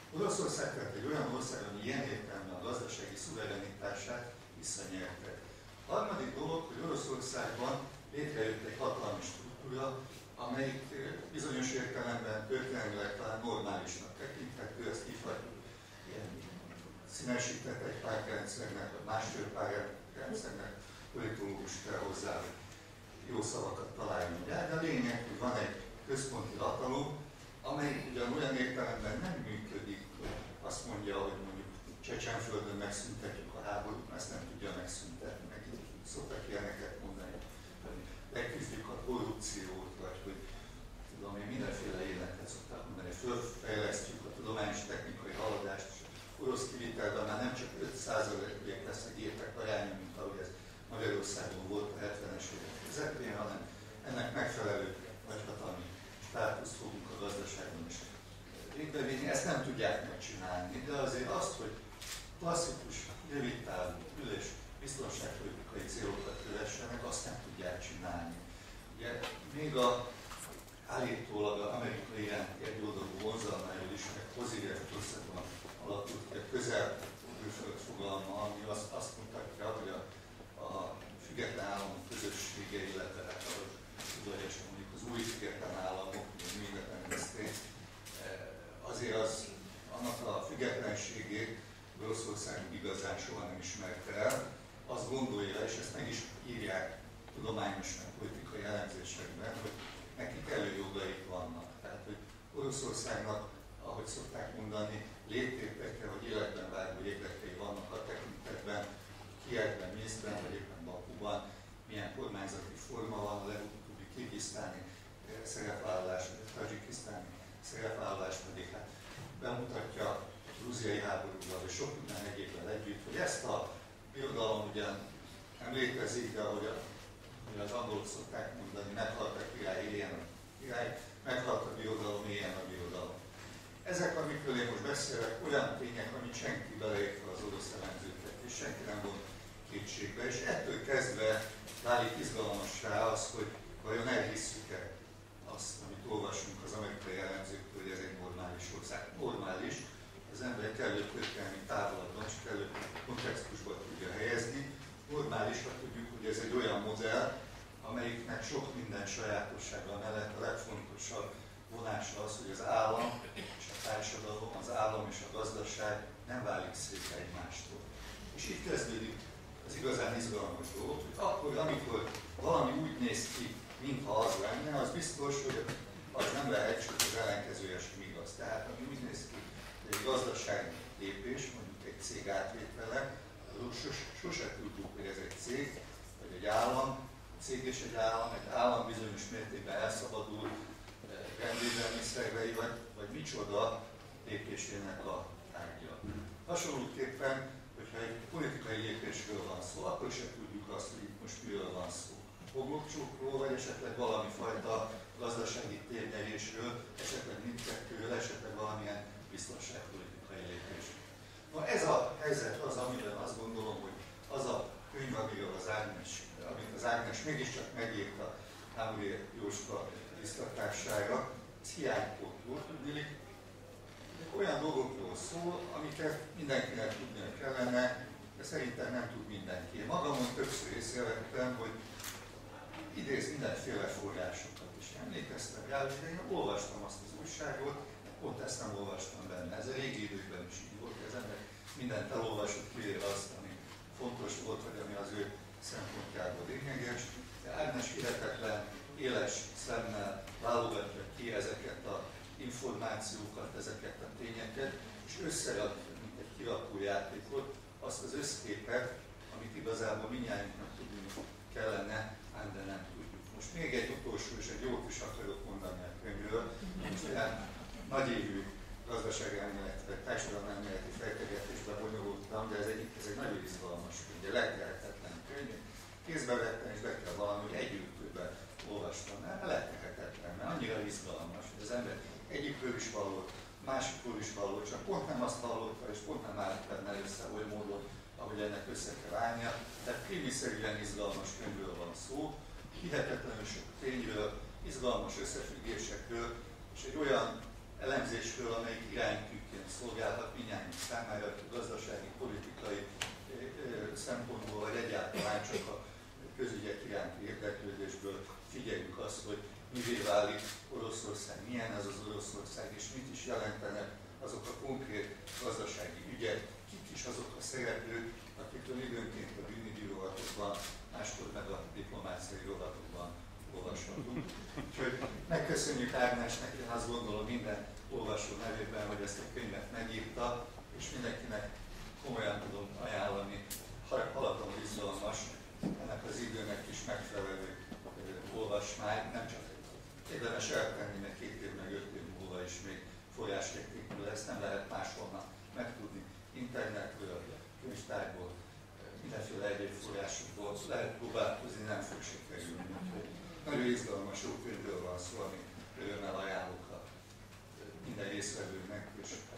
Oroszország tehát egy olyan ország, ami ilyen értelemben a gazdasági szuverenitását visszanyerte. A harmadik dolog, hogy Oroszországban létrejött egy hatalmi struktúra, amelyik bizonyos értelemben történelmileg talán normálisnak tekinthető, ezt hívhatjuk ilyen színesített egy pártrendszernek, vagy másfél pártrendszernek, politológus kell hozzá jó szavakat találni. De a lényeg, hogy van egy központi hatalom, amely ugyan olyan értelemben nem működik, hogy azt mondja, hogy mondjuk Csecsenföldön megszüntetjük a háborút, ezt nem tudja megszüntetni, meg szoktak ilyeneket mondani, hogy leküzdjük a korrupciót, vagy hogy tudom én, mindenféle életet szokták mondani, fölfejlesztjük a tudományos technikai haladást, és orosz kivitelben már nem csak 5%-ig lesz a gépek aránya, mint ahogy ez Magyarországon volt a 70-es évek közepén, hanem ennek megfelelő nagyhatalmi státuszt fogunk a gazdaságban is végbevinni. Ezt nem tudják megcsinálni, de azért azt, hogy klasszikus, rövidtávú és biztonságpolitikai célokat kövessenek, azt nem tudják csinálni. Ugye még állítólag az amerikai ilyen egyoldalú vonzalmáról is, meg pozitív országban alakult ki a közel-külföld fogalma, ami azt mutatja, hogy a független államok közössége, illetve udvariasan mondjuk az új független államok, mindent azért az annak a függetlenségét Oroszország igazán soha nem ismerte el, azt gondolja, és ezt meg is írják tudományosnak, politikai elemzésekben, hogy nekik előjogaik vannak. Tehát, hogy Oroszországnak, ahogy szokták mondani, léptékekre vagy életben vágó érdekei vannak a tekintetben, Kijevben, Minszkben, vagy éppen Bakuban, milyen kormányzati forma van, a legutóbbi kirgisztáni szerepvállalás, vagy a tadzsikisztáni szerepvállalás pedig hát bemutatja a grúziai háborúval, és sok minden egyébben együtt, hogy ezt a birodalom ugyan nem létezik, de ahogy az angolok szokták mondani, meghalt a király, éljen a király, meghalt a birodalom, éljen a birodalom. Ezek, amikről én most beszélek, olyan tények, amit senki beleértve az orosz elemzőket, és senki nem von kétségbe, és ettől kezdve válik izgalmassá az, hogy vajon elhisszük-e azt, amit olvasunk az amerikai elemzőktől, hogy ez egy normális ország. Normális, az ember kellő történelmi távlatban, és kellő kontextusban tudja helyezni. Normális, ha tudjuk, hogy ez egy olyan modell, amelyiknek sok minden sajátossága mellett a legfontosabb vonása az, hogy az állam és a társadalom, az állam és a gazdaság nem válik szét egymástól. És itt kezdődik az igazán izgalmas dolog, hogy akkor, amikor valami úgy néz ki, mintha az lenne, az biztos, hogy az nem lehet, csak az ellenkezője sem igaz. Tehát ami úgy néz ki, hogy egy gazdasági lépés, mondjuk egy cég átvétele, sose tudjuk, hogy ez egy cég, vagy egy állam, cég és egy állam bizonyos mértékben elszabadul rendvédelmi szervei, vagy micsoda lépésének a tárgya. Hasonlóképpen, hogyha egy politikai lépésről van szó, akkor sem tudjuk azt, hogy itt most miről van szó. Homlokcsókról, vagy esetleg valami fajta gazdasági térnyerésről, esetleg mindkettőről, esetleg valamilyen biztonságpolitikai lépésről. Na ez a helyzet az, amiben azt gondolom, hogy az a könyv, amiről amit az Ágnes mégiscsak megírta Hámori Jóska biztatására, ez hiánypótló, tudnilik, olyan dolgokról szól, amiket mindenkinek tudnia kellene, de szerintem nem tud mindenki. Én magamon többször észrevettem, hogy idéz mindenféle forrásokat, és emlékeztem rá, hogy én olvastam azt az újságot, pont ezt nem olvastam benne. Ez a régi időkben is így volt, az ember mindent elolvasott, kivéve azt, ami fontos volt, vagy ami az ő szempontjából lényeges. De Ágnes hihetetlen, éles szemmel válogatja ki ezeket az információkat, ezeket a tényeket, és összead, mint egy kirakójátékot, azt az összképet, amit igazából mindnyájunknak tudni kellene, ám de nem tudjuk. Most még egy utolsó, és egy jót is akarok mondani a könyvről, most olyan nagyévű gazdaságelméleti vagy társadalomelméleti fejtegetésbe bonyolultam, de ez egy nagyon izgalmas könyv, letehetetlen könyv. Kézbe vettem, és be kell valami, hogy egy ültőben olvastam el, letehetetlen, mert annyira izgalmas, hogy az ember egyikről is hallott, másikról is hallott, csak pont nem azt hallotta, és pont nem állt benne össze oly módon, ahogy ennek össze kell állnia. Tehát krimiszerűen izgalmas könyvről van szó, hihetetlenül sok tényről, izgalmas összefüggésekről, és egy olyan elemzésről, amelyik iránytűként szolgálhat mindjárt számára, gazdasági, politikai szempontból, vagy egyáltalán csak a közügyek iránti érdeklődésből figyeljük azt, hogy mivé válik Oroszország, milyen ez az Oroszország, és mit is jelentenek azok a konkrét gazdasági ügyek, kik is azok a szereplők, akikről időnként a bűnügyi rovatokban, máskor meg a diplomáciai rovatokban olvashatunk. Úgyhogy megköszönjük Ágnesnek, én azt gondolom minden olvasó nevében, hogy ezt a könyvet megírta, és mindenkinek komolyan tudom ajánlani, haladom izgalmas, ennek az időnek is megfelelő olvasmány, nem csak érdemes eltenni, mert 2 év meg 5 év múlva is még forrásértékű lesz, nem lehet máshonnan megtudni, internetről, könyvtárból, mindenféle egyéb forrásokból lehet próbálkozni, nem fog sikerülni. Nagyon izgalmas, jó könyvről van szó, amit örömmel ajánlok minden résztvevőnek, és